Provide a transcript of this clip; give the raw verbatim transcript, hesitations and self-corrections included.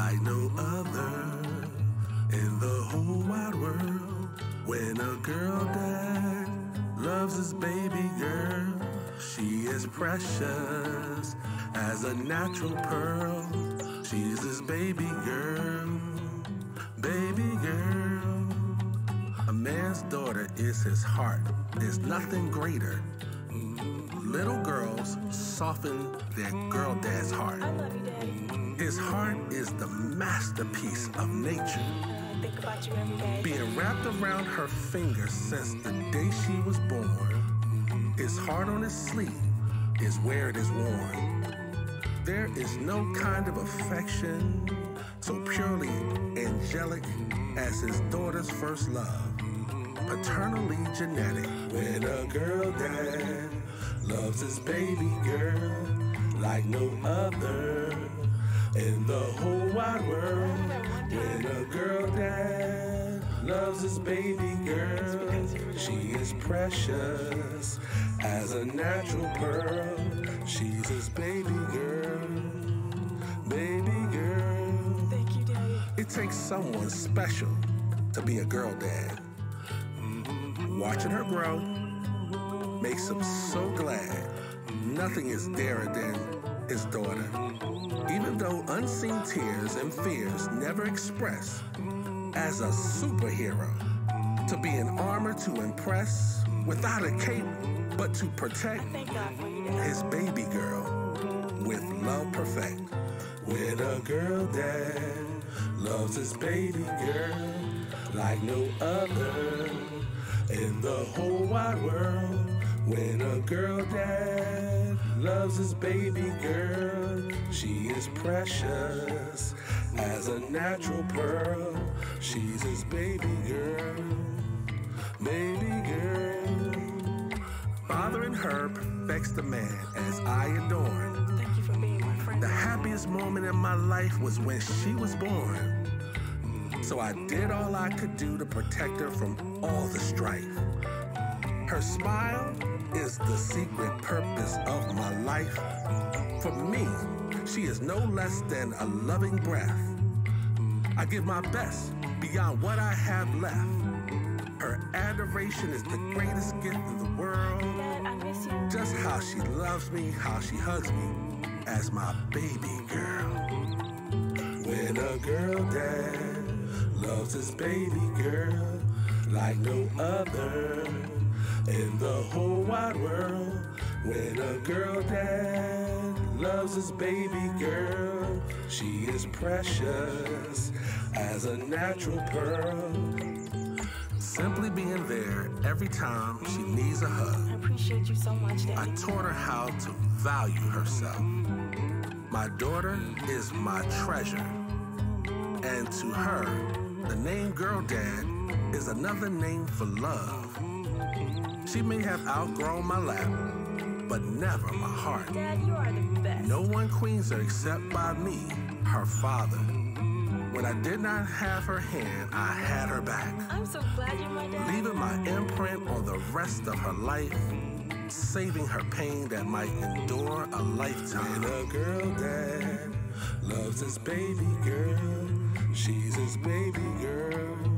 like no other in the whole wide world. When a girl dad loves his baby girl, she is precious as a natural pearl. She's his baby girl, baby girl. A man's daughter is his heart. There's nothing greater. Little girls soften their girl dad's heart. I love you, Daddy. His heart is the masterpiece of nature. I think about you every day. Being wrapped around her finger since the day she was born. His heart on his sleeve is where it is worn. There is no kind of affection so purely angelic as his daughter's first love. Paternally genetic. When a girl dad loves his baby girl like no other in the whole wide world. When a girl dad loves his baby girl, she is precious as a natural pearl. She's his baby girl, baby girl. Thank you, Daddy. It takes someone special to be a girl dad. Watching her grow makes him so glad. Nothing is dearer than his daughter. Even though unseen tears and fears never express, as a superhero, to be in armor to impress, without a cape, but to protect Thank God for you, Daddy. his baby girl with love perfect. When a girl dad loves his baby girl like no other in the whole wide world. When a girl dad loves his baby girl, she is precious as a natural pearl. She's his baby girl, baby girl. Fathering her perfects the man as I adorn. Thank you for being my friend. The happiest moment in my life was when she was born. So I did all I could do to protect her from all the strife. Her smile is the secret purpose of my life. For me, she is no less than a loving breath. I give my best beyond what I have left. Her adoration is the greatest gift in the world. Dad, I miss you. Just how she loves me, how she hugs me as my baby girl. When a girl dad loves his baby girl like no other in the whole wide world. When a girl dad loves his baby girl, she is precious as a natural pearl. Simply being there every time she needs a I hug. appreciate you so much, I Daddy. taught her how to value herself. My daughter is my treasure. And to her, the name Girl Dad is another name for love. She may have outgrown my lap, but never my heart. Dad, you are the best. No one queens her except by me, her father. When I did not have her hand, I had her back, I'm so glad you're my dad. leaving my imprint on the rest of her life, saving her pain that might endure a lifetime. When a girl dad loves his baby girl, she's his baby girl.